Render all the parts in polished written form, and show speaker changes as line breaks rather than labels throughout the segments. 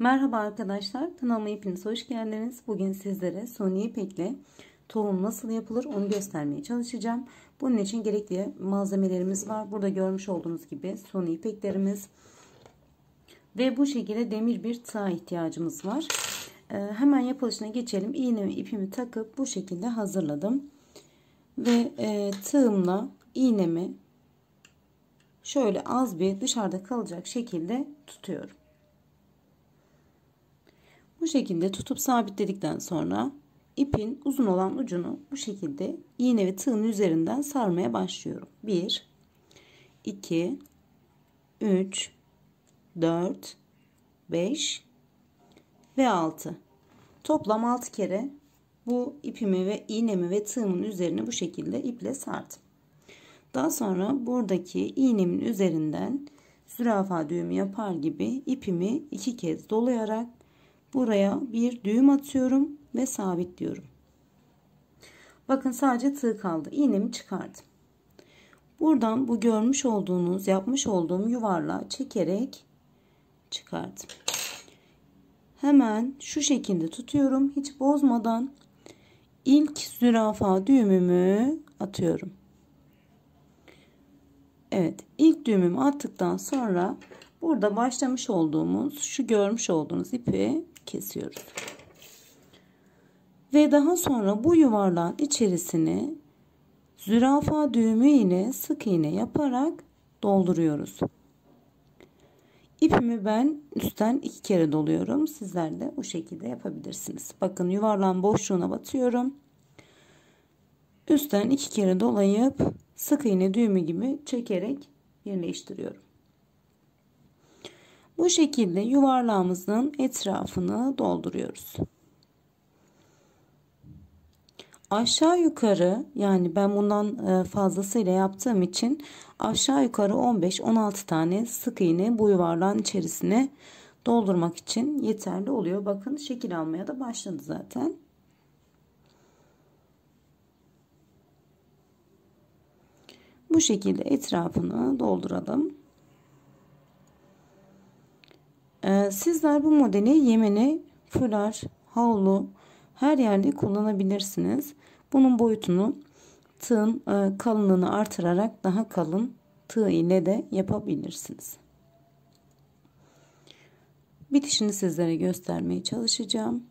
Merhaba arkadaşlar, kanalıma hepiniz hoş geldiniz. Bugün sizlere suni ipekle tohum nasıl yapılır onu göstermeye çalışacağım. Bunun için gerekli malzemelerimiz var. Burada görmüş olduğunuz gibi suni ipeklerimiz ve bu şekilde demir bir tığa ihtiyacımız var. Hemen yapılışına geçelim. İğne ve ipimi takıp bu şekilde hazırladım. Ve tığımla iğnemi şöyle az bir dışarıda kalacak şekilde tutuyorum. Bu şekilde tutup sabitledikten sonra ipin uzun olan ucunu bu şekilde iğne ve tığın üzerinden sarmaya başlıyorum. 1 2 3 4 5 ve 6. Toplam 6 kere bu ipimi ve iğnemi ve tığımın üzerine bu şekilde iple sardım. Daha sonra buradaki iğnemin üzerinden zürafa düğümü yapar gibi ipimi 2 kez dolayarak buraya bir düğüm atıyorum ve sabitliyorum. Bakın sadece tığ kaldı. İğnemi çıkardım. Buradan bu görmüş olduğunuz, yapmış olduğum yuvarlağı çekerek çıkardım. Hemen şu şekilde tutuyorum. Hiç bozmadan ilk zürafa düğümümü atıyorum. Evet, ilk düğümümü attıktan sonra burada başlamış olduğumuz şu görmüş olduğunuz ipi kesiyoruz. Ve daha sonra bu yuvarlağın içerisine zürafa düğümü ile sık iğne yaparak dolduruyoruz. İpimi ben üstten 2 kere doluyorum. Sizler de bu şekilde yapabilirsiniz. Bakın yuvarlağın boşluğuna batıyorum. Üstten 2 kere dolayıp sık iğne düğümü gibi çekerek birleştiriyorum. Bu şekilde yuvarlağımızın etrafını dolduruyoruz. Aşağı yukarı, yani ben bundan fazlasıyla yaptığım için aşağı yukarı 15-16 tane sık iğne bu yuvarlağın içerisine doldurmak için yeterli oluyor. Bakın şekil almaya da başladı zaten. Bu şekilde etrafını dolduralım. Sizler bu modeli yemene, fular, havlu her yerde kullanabilirsiniz. Bunun boyutunu tığın kalınlığını artırarak daha kalın tığ ile de yapabilirsiniz. Bitişini sizlere göstermeye çalışacağım.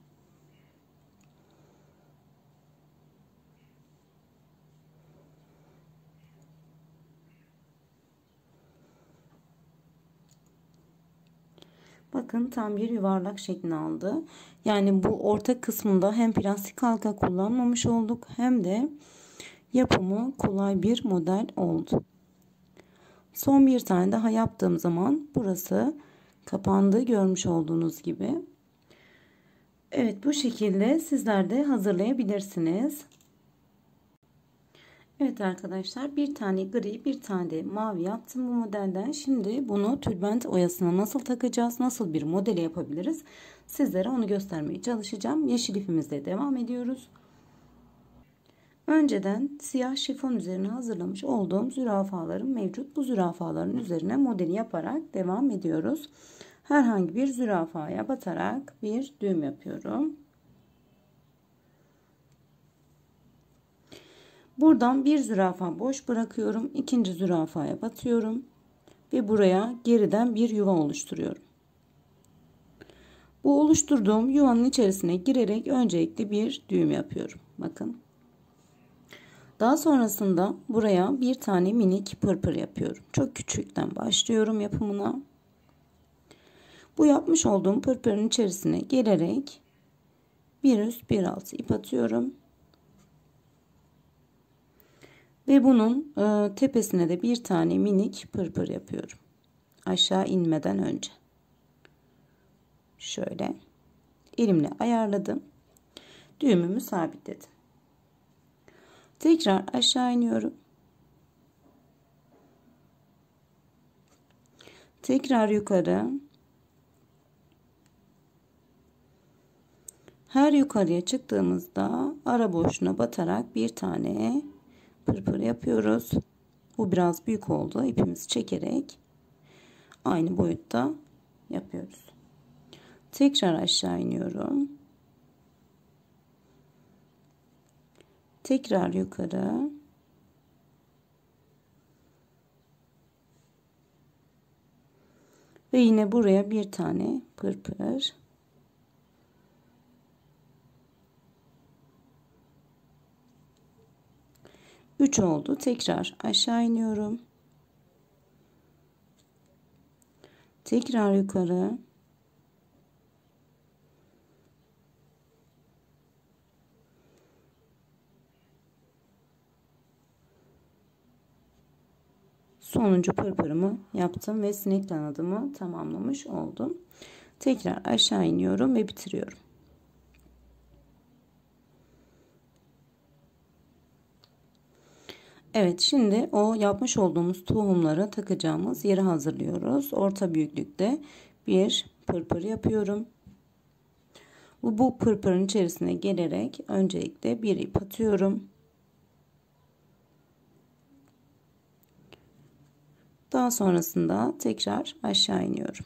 Bakın tam bir yuvarlak şeklini aldı. Yani bu orta kısmında hem plastik halka kullanmamış olduk hem de yapımı kolay bir model oldu. Son bir tane daha yaptığım zaman burası kapandı, görmüş olduğunuz gibi. Evet, bu şekilde sizler de hazırlayabilirsiniz. Evet arkadaşlar, bir tane gri, bir tane de mavi yaptım bu modelden. Şimdi bunu tülbent oyasına nasıl takacağız, nasıl bir modeli yapabiliriz sizlere onu göstermeye çalışacağım. Yeşil ipimizle devam ediyoruz. Önceden siyah şifon üzerine hazırlamış olduğum zürafalarım mevcut. Bu zürafaların üzerine modeli yaparak devam ediyoruz. Herhangi bir zürafaya batarak bir düğüm yapıyorum. Buradan bir zürafa boş bırakıyorum. İkinci zürafaya batıyorum. Ve buraya geriden bir yuva oluşturuyorum. Bu oluşturduğum yuvanın içerisine girerek öncelikle bir düğüm yapıyorum. Bakın. Daha sonrasında buraya bir tane minik pırpır yapıyorum. Çok küçükten başlıyorum yapımına. Bu yapmış olduğum pırpırın içerisine gelerek bir üst bir alt ip atıyorum. Ve bunun tepesine de bir tane minik pırpır yapıyorum. Aşağı inmeden önce. Şöyle elimle ayarladım. Düğümümü sabitledim. Tekrar aşağı iniyorum. Tekrar yukarı. Her yukarıya çıktığımızda ara boşluğuna batarak bir tane pırpır yapıyoruz. Bu biraz büyük oldu. İpimizi çekerek aynı boyutta yapıyoruz. Tekrar aşağı iniyorum. Tekrar yukarı. Ve yine buraya bir tane pırpır. Üç oldu. Tekrar aşağı iniyorum. Tekrar yukarı. Sonuncu pırpırımı yaptım ve sinek kanadımı tamamlamış oldum. Tekrar aşağı iniyorum ve bitiriyorum. Evet, şimdi o yapmış olduğumuz tohumları takacağımız yeri hazırlıyoruz. Orta büyüklükte bir pırpır yapıyorum. Bu pırpırın içerisine gelerek öncelikle bir ip atıyorum. Daha sonrasında tekrar aşağı iniyorum.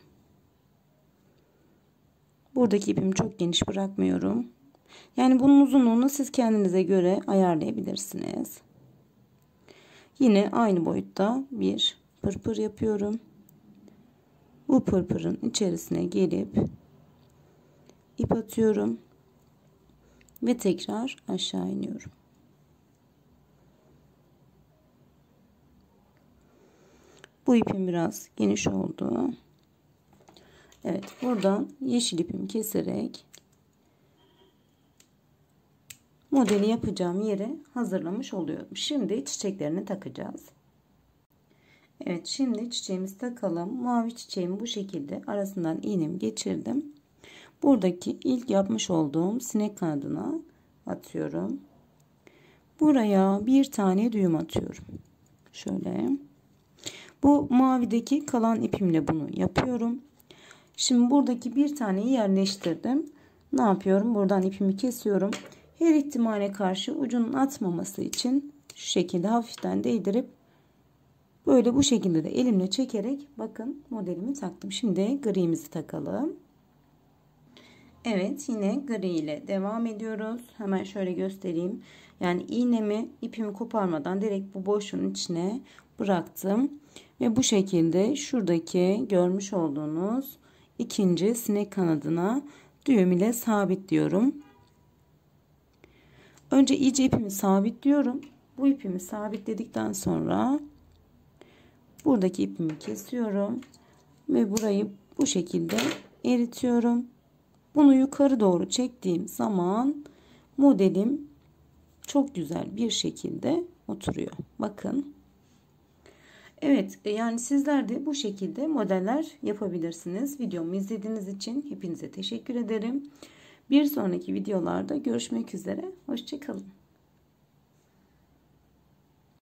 Buradaki ipimi çok geniş bırakmıyorum. Yani bunun uzunluğunu siz kendinize göre ayarlayabilirsiniz. Yine aynı boyutta bir pırpır yapıyorum. Bu pırpırın içerisine gelip ip atıyorum ve tekrar aşağı iniyorum. Bu ipim biraz geniş oldu. Evet, buradan yeşil ipimi keserek modeli yapacağım yeri hazırlamış oluyorum. Şimdi çiçeklerini takacağız. Evet, şimdi çiçeğimizi takalım. Mavi çiçeğimi bu şekilde arasından iğnemi geçirdim. Buradaki ilk yapmış olduğum sinek kanadına atıyorum. Buraya bir tane düğüm atıyorum. Şöyle. Bu mavideki kalan ipimle bunu yapıyorum. Şimdi buradaki bir taneyi yerleştirdim. Ne yapıyorum? Buradan ipimi kesiyorum. Her ihtimale karşı ucunun atmaması için şu şekilde hafiften değdirip böyle bu şekilde de elimle çekerek bakın modelimi taktım. Şimdi gri'mizi takalım. Evet, yine gri ile devam ediyoruz. Hemen şöyle göstereyim. Yani iğnemi ipimi koparmadan direkt bu boşluğun içine bıraktım. Ve bu şekilde şuradaki görmüş olduğunuz ikinci sinek kanadına düğüm ile sabitliyorum. Önce iyice ipimi sabitliyorum. Bu ipimi sabitledikten sonra buradaki ipimi kesiyorum. Ve burayı bu şekilde eritiyorum. Bunu yukarı doğru çektiğim zaman modelim çok güzel bir şekilde oturuyor. Bakın. Evet, yani sizler de bu şekilde modeller yapabilirsiniz. Videomu izlediğiniz için hepinize teşekkür ederim. Bir sonraki videolarda görüşmek üzere. Hoşça kalın.